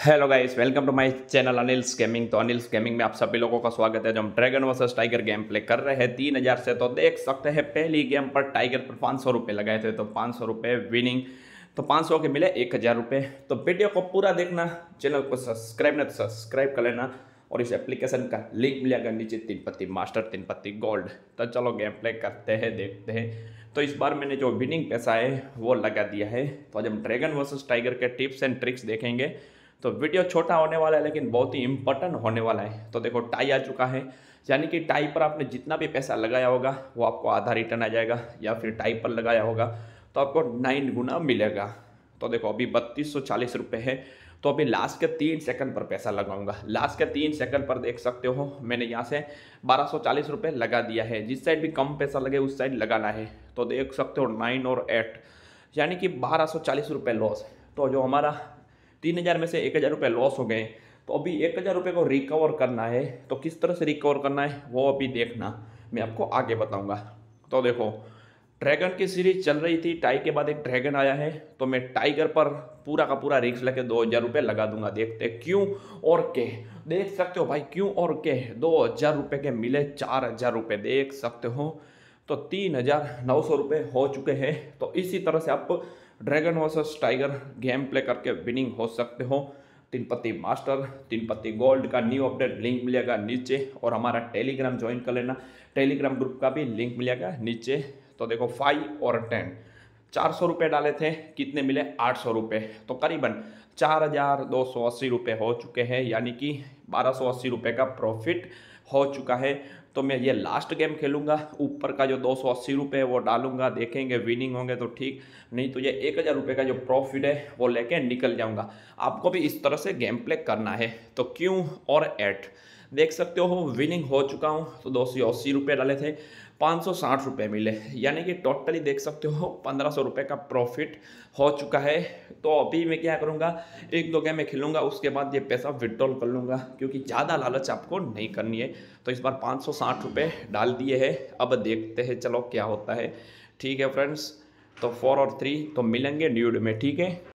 Hello guys, welcome to my channel Anil's gaming. तो Anil's gaming में आप सभी लोगों का स्वागत है। जो हम dragon versus tiger game play कर रहे हैं 3000 से, तो देख सकते हैं पहली गेम पर टाइगर पर 500 रुपये लगाए थे, तो 500 रुपये विनिंग, तो 500 के मिले 1000 रुपये। तो वीडियो को पूरा देखना, चैनल को सब्सक्राइब ना तो सब्सक्राइब कर लेना, और इस एप्लीकेशन का लिंक मिलेगा नीचे, 3 पत्ती मास्टर 3 पत्ती गोल्ड। तो चलो गेम प्ले करते हैं, देखते हैं। तो इस बार मैंने जो विनिंग पैसा है वो लगा दिया है। तो आज हम ड्रैगन वर्सेस टाइगर के टिप्स एंड ट्रिक्स देखेंगे। तो वीडियो छोटा होने वाला है लेकिन बहुत ही इंपॉर्टेंट होने वाला है। तो देखो टाई आ चुका है, यानी कि टाई पर आपने जितना भी पैसा लगाया होगा वो आपको आधा रिटर्न आ जाएगा, या फिर टाई पर लगाया होगा तो आपको 9 गुना मिलेगा। तो देखो अभी 3240 रुपये है। तो अभी लास्ट के 3 सेकंड पर पैसा लगाऊंगा। लास्ट के 3 सेकंड पर देख सकते हो मैंने यहाँ से 1240 रुपये लगा दिया है। जिस साइड भी कम पैसा लगे उस साइड लगाना है। तो देख सकते हो 9 और 8, यानी कि 1240 रुपये लॉस। तो जो हमारा 3000 में से 1000 रुपये लॉस हो गए, तो अभी 1000 रुपये को रिकवर करना है। तो किस तरह से रिकवर करना है वो अभी देखना, मैं आपको आगे बताऊंगा। तो देखो ड्रैगन की सीरीज चल रही थी, टाई के बाद एक ड्रैगन आया है, तो मैं टाइगर पर पूरा का पूरा रिस्क लेके 2000 रुपये लगा दूंगा। देखते क्यों और के, देख सकते हो भाई क्यों और के 2000 रुपये के मिले 4000 रुपये, देख सकते हो। तो 3900 रुपये हो चुके हैं। तो इसी तरह से आप dragon versus tiger game play करके विनिंग हो सकते हो। 3 पत्ती मास्टर 3 पत्ती गोल्ड का न्यू अपडेट लिंक मिलेगा नीचे, और हमारा टेलीग्राम ज्वाइन कर लेना, टेलीग्राम ग्रुप का भी लिंक मिलेगा नीचे। तो देखो 5 और 10, 400 रुपये डाले थे, कितने मिले 800 रुपये, तो करीबन 4280 रुपये हो चुके हैं, यानी कि 1280 रुपये का प्रॉफिट हो चुका है। तो मैं ये लास्ट गेम खेलूंगा, ऊपर का जो 280 रुपये वो डालूंगा, देखेंगे विनिंग होंगे तो ठीक, नहीं तो ये 1000 रुपये का जो प्रॉफिट है वो लेके निकल जाऊंगा। आपको भी इस तरह से गेम प्ले करना है। तो क्यों और एट देख सकते हो विनिंग हो चुका हूँ। तो 280 रुपये डाले थे, 560 रुपये मिले, यानी कि टोटली देख सकते हो 1500 रुपये का प्रॉफिट हो चुका है। तो अभी मैं क्या करूँगा, 1-2 गेम में खेलूँगा, उसके बाद ये पैसा विड्रॉल कर लूँगा, क्योंकि ज़्यादा लालच आपको नहीं करनी है। तो इस बार 560 रुपये डाल दिए हैं, अब देखते हैं चलो क्या होता है। ठीक है फ्रेंड्स, तो 4 और 3 तो मिलेंगे न्यूड में, ठीक है।